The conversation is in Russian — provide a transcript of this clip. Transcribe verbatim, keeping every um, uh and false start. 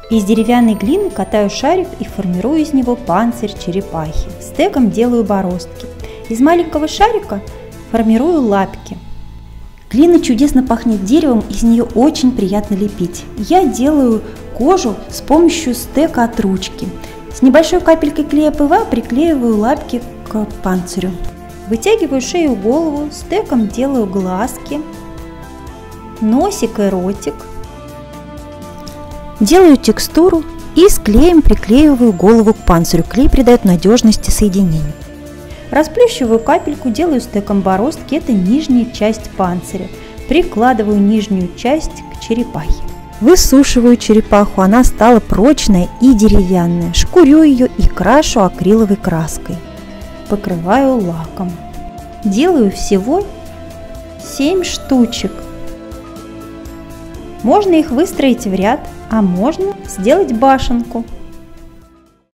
Из деревянной глины катаю шарик и формирую из него панцирь черепахи. Стеком делаю бороздки. Из маленького шарика формирую лапки. Глина чудесно пахнет деревом, из нее очень приятно лепить. Я делаю кожу с помощью стека от ручки. С небольшой капелькой клея ПВА приклеиваю лапки к панцирю. Вытягиваю шею и голову, стеком делаю глазки, носик и ротик. Делаю текстуру и с клеем приклеиваю голову к панцирю. Клей придает надежности соединению. Расплющиваю капельку, делаю стеком бороздки, это нижняя часть панциря. Прикладываю нижнюю часть к черепахе. Высушиваю черепаху, она стала прочная и деревянная. Шкурю ее и крашу акриловой краской. Покрываю лаком. Делаю всего семь штучек. Можно их выстроить в ряд, а можно сделать башенку.